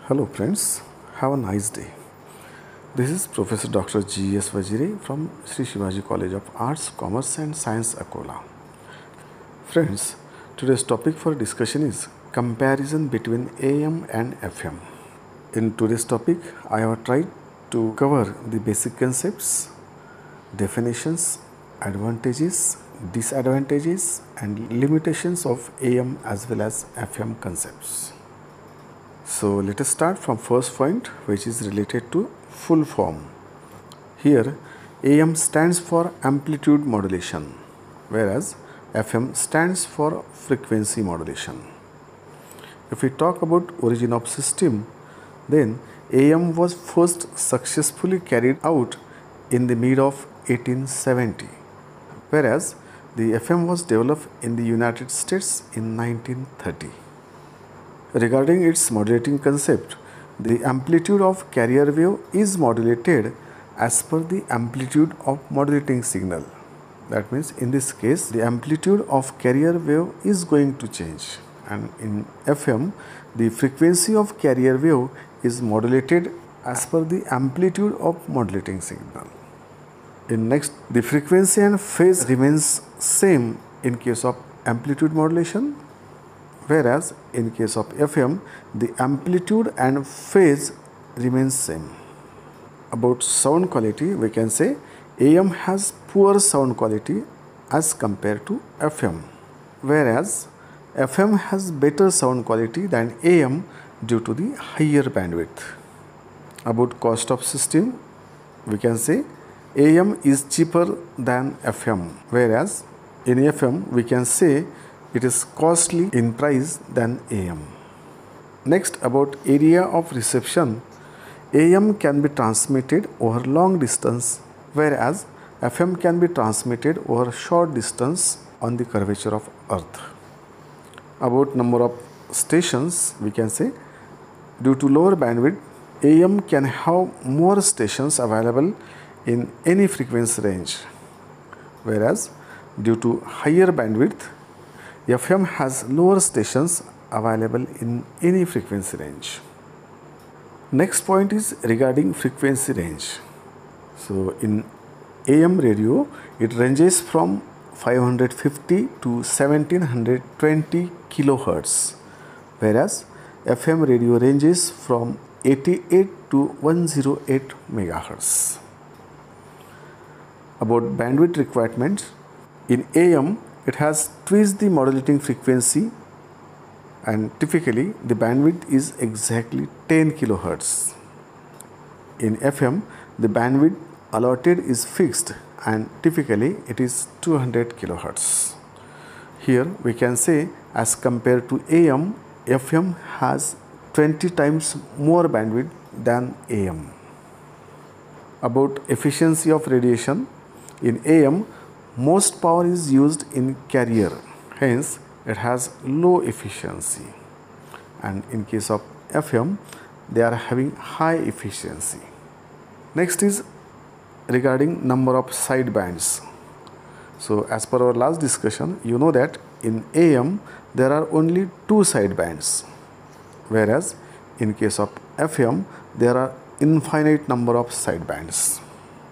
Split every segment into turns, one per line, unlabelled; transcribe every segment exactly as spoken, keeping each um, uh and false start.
Hello friends, have a nice day. This is Professor Doctor G S Vajire from Sri Shivaji College of Arts, Commerce and Science, Akola. Friends, today's topic for discussion is comparison between A M and F M. In today's topic, I have tried to cover the basic concepts, definitions, advantages, disadvantages and limitations of A M as well as F M concepts. So let us start from first point, which is related to full form. Here A M stands for amplitude modulation, whereas F M stands for frequency modulation. If we talk about origin of system, then A M was first successfully carried out in the mid of eighteen seventy, whereas the F M was developed in the United States in nineteen thirty. Regarding its modulating concept, the amplitude of carrier wave is modulated as per the amplitude of modulating signal. That means in this case the amplitude of carrier wave is going to change, and in F M the frequency of carrier wave is modulated as per the amplitude of modulating signal. In next, the frequency and phase remains same in case of amplitude modulation, whereas in case of F M the amplitude and phase remains same. About sound quality, we can say A M has poor sound quality as compared to F M, whereas F M has better sound quality than A M due to the higher bandwidth. About cost of system, we can say A M is cheaper than F M, whereas in F M we can say it is costly in price than A M. Next, about area of reception, A M can be transmitted over long distance, whereas F M can be transmitted over short distance on the curvature of Earth. About number of stations, we can say due to lower bandwidth, A M can have more stations available in any frequency range, whereas due to higher bandwidth, F M has lower stations available in any frequency range. Next point is regarding frequency range. So in A M radio, it ranges from five hundred fifty to seventeen twenty kilohertz, whereas F M radio ranges from eighty-eight to one hundred eight megahertz. About bandwidth requirements, in A M it has twice the modulating frequency, and typically the bandwidth is exactly ten kilohertz. In F M the bandwidth allotted is fixed and typically it is two hundred kilohertz. Here we can say as compared to A M, F M has twenty times more bandwidth than A M. About efficiency of radiation, in A M most power is used in carrier, hence it has low efficiency, and in case of F M they are having high efficiency. Next is regarding number of sidebands. So as per our last discussion, you know that in A M there are only two sidebands, whereas in case of F M there are infinite number of sidebands.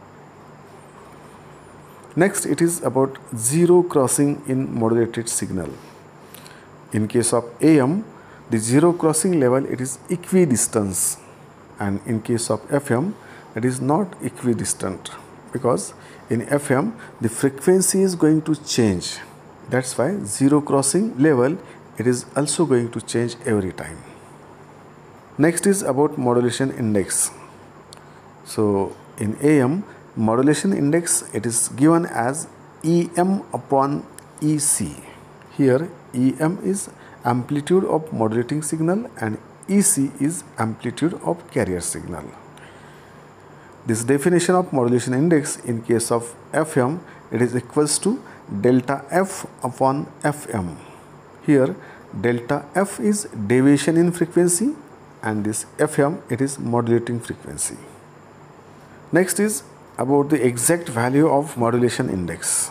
Next, it is about zero crossing in modulated signal. In case of A M, the zero crossing level it is equidistant, and in case of F M it is not equidistant, because in F M the frequency is going to change. That's why zero crossing level it is also going to change every time. Next is about modulation index. So in A M, modulation index it is given as E M upon E C. Here E M is amplitude of modulating signal and E C is amplitude of carrier signal. This definition of modulation index in case of F M, it is equals to delta F upon F M. Here delta F is deviation in frequency and this F M it is modulating frequency. Next is about the exact value of modulation index.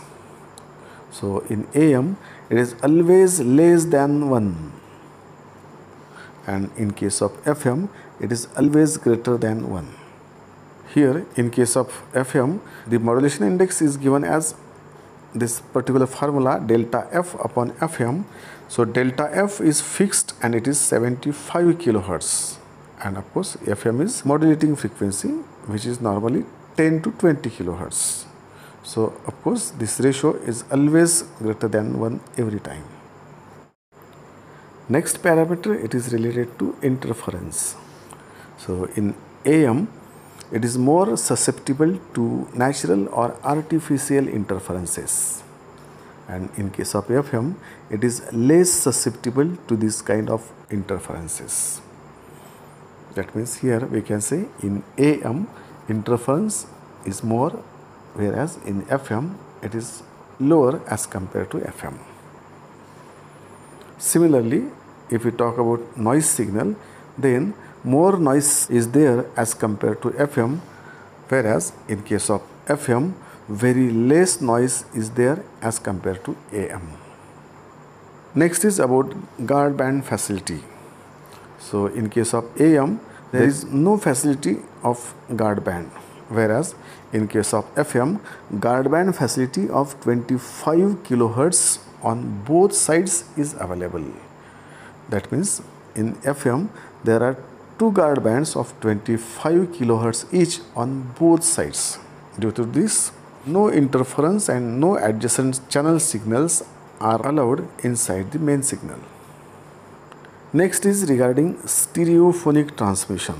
So in A M it is always less than one, and in case of F M it is always greater than one. Here in case of F M, the modulation index is given as this particular formula delta F upon F M. So delta F is fixed and it is seventy-five kilohertz, and of course F M is modulating frequency, which is normally ten to twenty kilohertz. So of course this ratio is always greater than one every time. Next parameter, it is related to interference. So in A M it is more susceptible to natural or artificial interferences, and in case of F M it is less susceptible to this kind of interferences. That means here we can say in A M interference is more, whereas in F M it is lower as compared to F M. Similarly, if we talk about noise signal, then more noise is there as compared to F M, whereas in case of F M very less noise is there as compared to A M. Next is about guard band facility. So in case of A M there is no facility of guard band, whereas in case of F M guard band facility of twenty-five kilohertz on both sides is available. That means in F M there are two guard bands of twenty-five kilohertz each on both sides. Due to this, no interference and no adjacent channel signals are allowed inside the main signal. Next is regarding stereophonic transmission.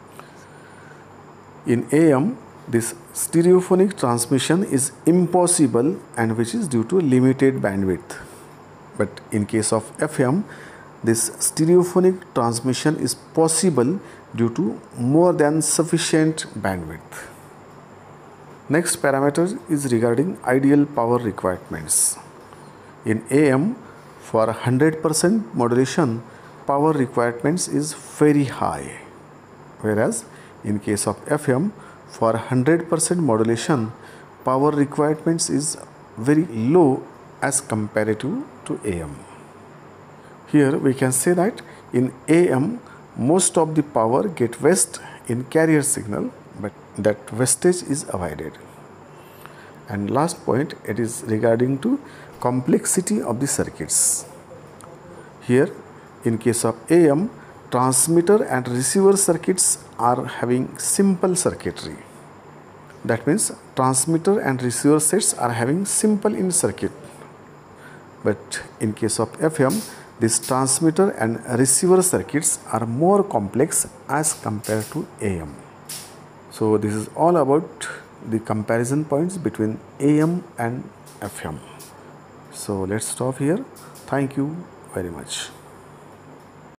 In A M, this stereophonic transmission is impossible, and which is due to limited bandwidth. But in case of F M, this stereophonic transmission is possible due to more than sufficient bandwidth. Next parameter is regarding ideal power requirements. In A M, for one hundred percent modulation, power requirements is very high, whereas in case of F M, for one hundred percent modulation, power requirements is very low as comparative to A M. Here we can say that in A M most of the power get waste in carrier signal, but that wastage is avoided. And last point, it is regarding to complexity of the circuits. Here in case of A M, transmitter and receiver circuits are having simple circuitry. That means transmitter and receiver sets are having simple in circuit. But in case of F M, this transmitter and receiver circuits are more complex as compared to A M. So this is all about the comparison points between A M and F M. So let's stop here. Thank you very much.